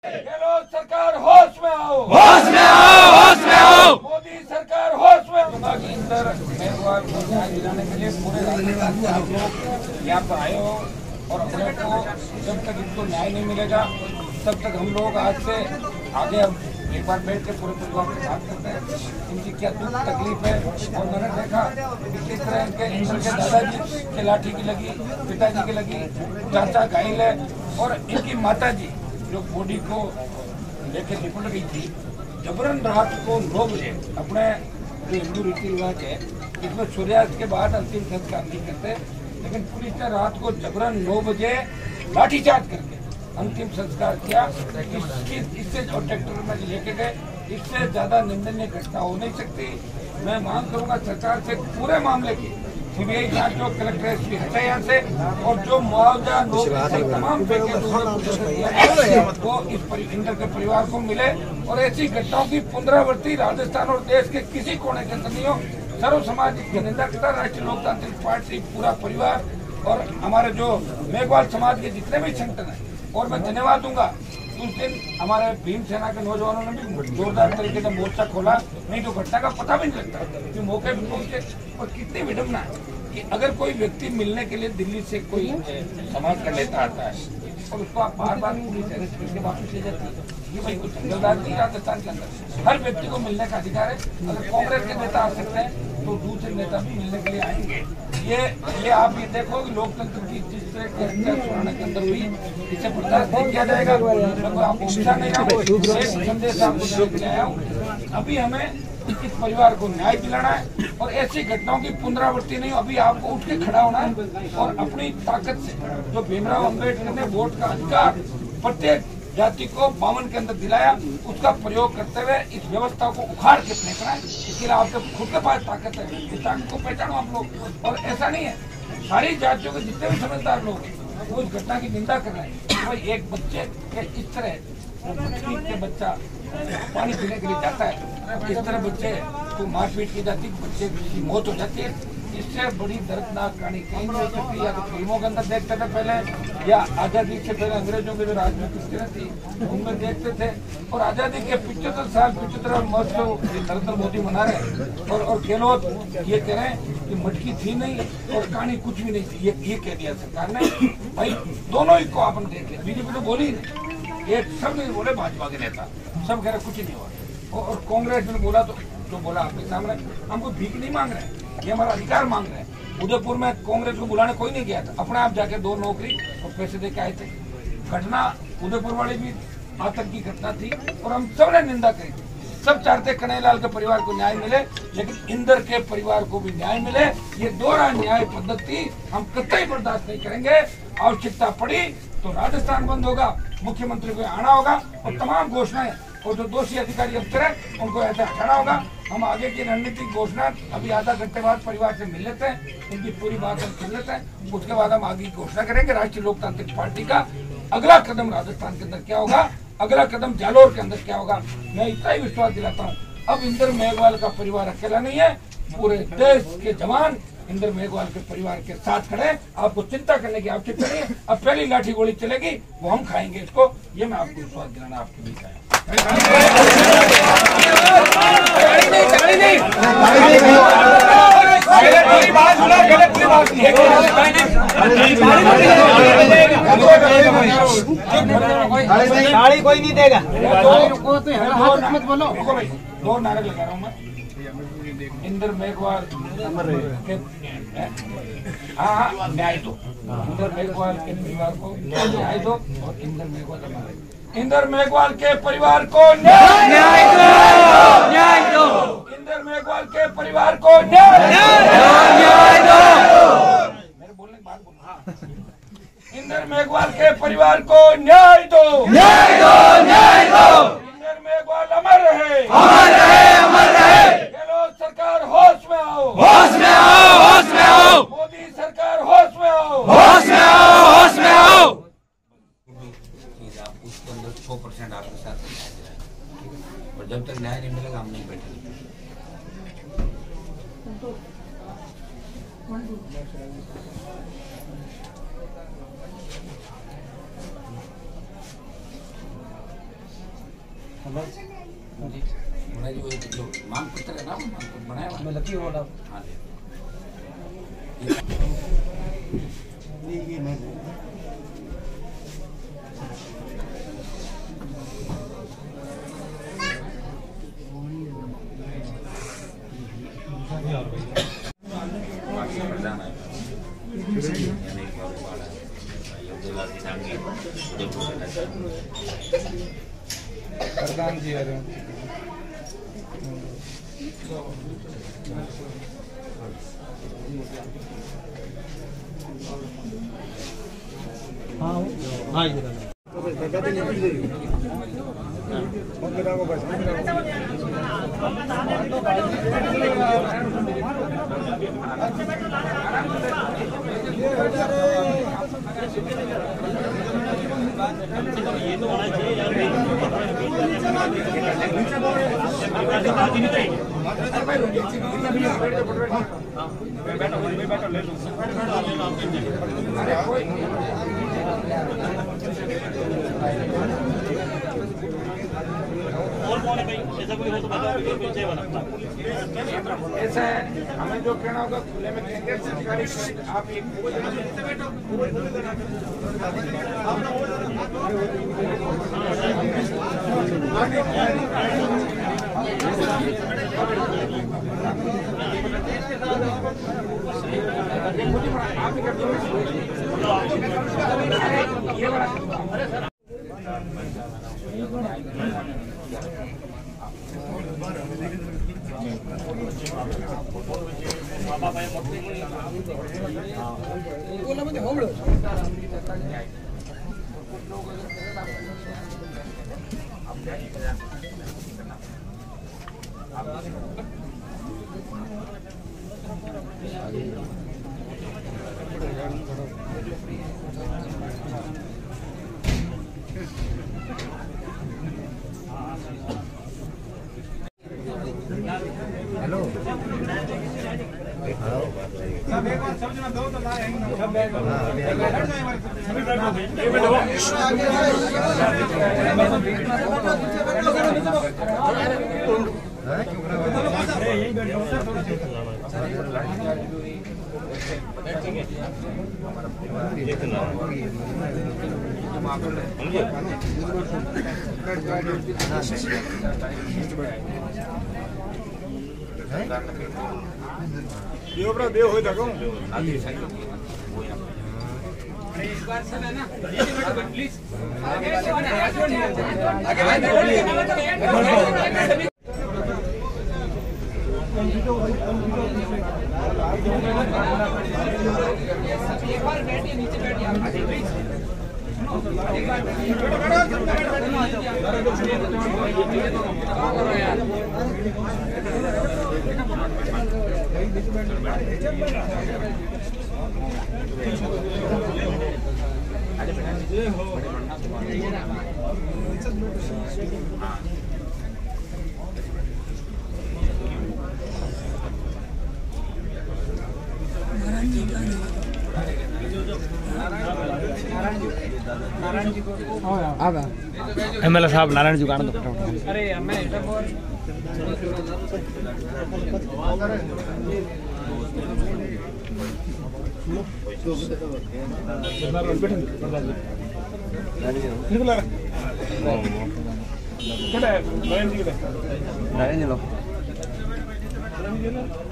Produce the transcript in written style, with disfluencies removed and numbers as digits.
गहलोत सरकार होश में आओ, होश में आओ, होश में आओ। मोदी सरकार होश में आओ। इंदर मेघवाल को न्याय दिलाने के लिए पूरे राजस्थान से आप लोग यहाँ पर आए हो और अपने को जब तक इनको न्याय नहीं मिलेगा तब तक हम लोग आज से आगे एक बार बैठ के पूरे परिवार से बात करते हैं इनकी क्या दुख तकलीफ है। और मैंने देखा किस तरह इनके दादाजी के लाठी की लगी, पिताजी की लगी, चाचा घायल है और इनकी माता जी जो बॉडी को लेके निकल गई थी जबरन रात को 9 बजे अपने जो हिंदू रीति रिवाज है इसमें सूर्यास्त के बाद अंतिम संस्कार नहीं करते, लेकिन पुलिस ने रात को जबरन 9 बजे लाठीचार्ज करके अंतिम संस्कार किया। इससे जो ट्रैक्टर में लेके गए इससे ज्यादा निंदनीय घटना हो नहीं सकती। मैं मांग करूंगा सरकार से पूरे मामले की सीबीआई जांच जो कलेक्टर एसपी हटे यहाँ से और जो मुआवजा तमाम वो इस इंदर के परिवार को मिले और ऐसी घटनाओं की पुनरावृत्ति राजस्थान और देश के किसी कोने के अंदर नहीं हो। सर्व समाज की निंदा करता राष्ट्रीय लोकतांत्रिक पार्टी पूरा परिवार और हमारे जो मेघवाल समाज के जितने भी संगठन है। और मैं धन्यवाद दूंगा उस दिन हमारे भीम सेना के नौजवानों ने भी जोरदार तरीके से मोर्चा खोला, नहीं तो घटना का पता भी नहीं लगता कि मौके पर पहुंचे। और कितनी विडम्बना है कि अगर कोई व्यक्ति मिलने के लिए दिल्ली से कोई समाज का नेता आता है और उसको आप बार बार पुलिस अरेस्ट करके वापस ले जाती है। ये भाई कुछ जंगलराज नहीं राजस्थान के अंदर हर व्यक्ति को मिलने का अधिकार है। अगर कांग्रेस के नेता आ सकते हैं तो दूसरे नेता भी मिलने के लिए आएंगे। ये आप ये देखो कि लोकतंत्र की जिस तरह की हत्या सुनाने के अंदर हुई इसे बर्दाश्त नहीं किया जाएगा। आपको पूछा नहीं रहा संदेश आपको देने के लिए आया हूँ। अभी हमें इस परिवार को न्याय दिलाना है और ऐसी घटनाओं की पुनरावृत्ति नहीं। अभी आपको उठ के खड़ा होना है और अपनी ताकत से जो भीमराव अम्बेडकर ने वोट का अधिकार प्रत्येक जाति को 52 के अंदर दिलाया उसका प्रयोग करते हुए इस व्यवस्था को उखाड़ के फेंकना है। इसके लिए आपके खुद के पास ताकत है, इस ताकत को पहचानो आप लोग। और ऐसा नहीं है सारी जातियों के जितने भी समझदार लोग वो इस घटना की निंदा कर रहे हैं। भाई एक बच्चे के इस तरह के बच्चा पानी पीने के लिए जाता है, इस तरह बच्चे को मारपीट की जाती है, बच्चे की मौत हो जाती है। इससे बड़ी दर्दनाक कहानी कहीं नहीं हो सकती। या तो फिल्मों के अंदर देखते थे पहले या आजादी से पहले अंग्रेजों के जो राजनीतिक स्थिति थी उनमें देखते थे। और आजादी के 75 साल 75 महोत्सव नरेंद्र मोदी मना रहे हैं और गहलोत ये कह रहे हैं कि मटकी थी नहीं और कहानी कुछ भी नहीं थी। ये कह दिया सरकार ने। भाई दोनों ही को आपने देख लिया, बीजेपी तो बोली नहीं, ये सब नहीं बोले भाजपा के नेता सब कह रहे कुछ नहीं हुआ। और कांग्रेस ने बोला तो जो बोला आपके सामने, हमको भीख नहीं मांग रहे, ये हमारा अधिकार मांग रहे हैं। उदयपुर में कांग्रेस को बुलाने कोई नहीं गया था, अपने आप जाके 2 नौकरी और पैसे दे के आए थे। घटना उदयपुर वाली भी आतंकी घटना थी और हम सब ने निंदा करी। सब चाहते कन्हैयालाल के परिवार को न्याय मिले, लेकिन इंदर के परिवार को भी न्याय मिले। ये दोहरा न्याय पद्धति हम कतई बर्दाश्त नहीं करेंगे। आवश्यकता पड़ी तो राजस्थान बंद होगा, मुख्यमंत्री को आना होगा और तमाम घोषणाएं और जो दोषी अधिकारी अफसर है उनको ऐसा हटाना होगा। हम आगे की रणनीतिक घोषणा अभी आधा घंटे बाद परिवार से मिल लेते हैं, इनकी पूरी बात हम सुन लेते हैं, उसके बाद हम आगे की घोषणा करेंगे। राष्ट्रीय लोकतांत्रिक पार्टी का अगला कदम राजस्थान के अंदर क्या होगा, अगला कदम जालोर के अंदर क्या होगा। मैं इतना ही विश्वास दिलाता हूँ, अब इंदर मेघवाल का परिवार अकेला नहीं है, पूरे देश के जवान इंदर मेघवाल के परिवार के साथ खड़े। आपको चिंता करने की आवश्यकता नहीं है। अब पहली लाठी गोली चलेगी वो हम खाएंगे इसको, ये मैं आपको विश्वास दिलाना आपके बीच आया। गाड़ी कोई नहीं देगा। दो नारे लगा रहा हूँ मैं। इंदर मेघवाल हाँ न्याय दो, इंदर मेघवाल के परिवार को न्याय दो और इंदर मेघवाल के परिवार को न्याय दो, न्याय दो, इंदर मेघवाल के परिवार को न्याय दो। मेरे बोलने की बात बोलो। इंदर मेघवाल के परिवार को न्याय दो, न्याय दो, न्याय दो। इंदर मेघवाल अमर रहे, अमर रहे, अमर रहे। गहलोत सरकार होश में आओ, होश में आओ, होश में आओ। मोदी सरकार होश में आओ, होश में आओ, होश में आओ। उसके अंदर 100% आपके साथ न्याय दिलाएंगे और जब तक न्याय नहीं मिलेगा हम नहीं बैठेंगे। जो मांग पत्र है ना, मांग पत्र बनाया हुआ है। लकी होगा। हाँ प्रधान जी आ रहे हैं। हाँ हाँ ऐसा है, हमें जो कहना होगा खुले में कहेंगे। सरकारी आप एक एमएलए साहब नारायण जी का आनंद। अरे मैं नारायण जी लो